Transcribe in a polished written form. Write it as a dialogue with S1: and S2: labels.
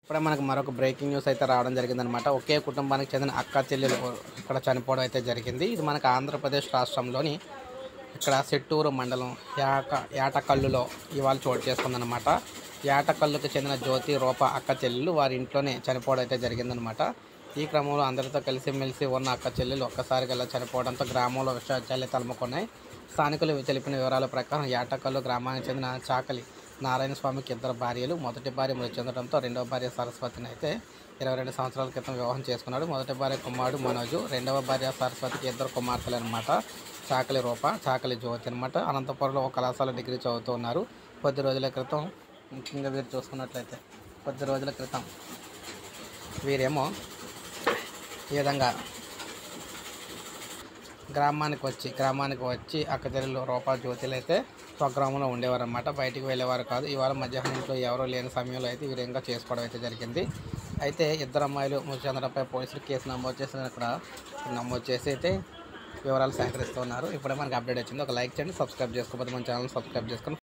S1: ఇప్పుడే మనకు మరొక బ్రేకింగ్ న్యూస్ అయితే రావడం జరిగిందనమాట. ఒకే కుటుంబానికి చెందిన అక్క చెల్లెలు ఇక్కడ చనిపోవడం అయితే జరిగింది. ఇది మనకు ఆంధ్రప్రదేశ్ రాష్ట్రంలోని ఇక్కడ సెట్టూరు మండలం యాటకల్లులో ఇవాళ చోటు చేసుకుందనమాట. యాటకల్లుకు చెందిన జ్యోతి రూప అక్క చెల్లెలు వారి ఇంట్లోనే చనిపోవడం అయితే జరిగిందనమాట. ఈ క్రమంలో అందరితో కలిసిమెలిసి ఉన్న అక్క చెల్లెలు ఒక్కసారిగా చనిపోవడంతో గ్రామంలో విషయాలు తలముకున్నాయి. స్థానికులు తెలిపిన వివరాల ప్రకారం యాటకల్లు గ్రామానికి చెందిన చాకలి నారాయణ స్వామికి ఇద్దరు భార్యలు. మొదటి భార్య మృతి చెందడంతో రెండవ భార్య సరస్వతిని అయితే 22 సంవత్సరాల క్రితం వివాహం చేసుకున్నాడు. మొదటి భార్య కుమారుడు మనోజు, రెండవ భార్య సరస్వతికి ఇద్దరు కుమార్తెలు అనమాట. చాకలి రూప, చాకలి జ్యోతి అనమాట. అనంతపురంలో ఒక కళాశాల డిగ్రీ చదువుతూ ఉన్నారు. కొద్ది రోజుల క్రితం ముఖ్యంగా వీరు చూసుకున్నట్లయితే కొద్ది రోజుల క్రితం వీరేమో ఈ విధంగా గ్రామానికి వచ్చి అక్క చెల్లెలు రూపా జ్యోతిలు అయితే స్వగ్రామంలో ఉండేవారు అన్నమాట. బయటికి వెళ్ళేవారు కాదు. ఇవాళ మధ్యాహ్నం ఇంట్లో ఎవరో లేని సమయంలో అయితే వీరంగా చేసుకోవడం అయితే జరిగింది. అయితే ఇద్దరు అమ్మాయిలు మృతి చెందడంపై పోలీసులు కేసు నమోదు చేసి అయితే వివరాలు సేకరిస్తున్నారు. ఇప్పుడే మనకి అప్డేట్ వచ్చింది. ఒక లైక్ చేయండి, సబ్స్క్రైబ్ చేసుకోకపోతే మన ఛానల్ సబ్స్క్రైబ్ చేసుకొని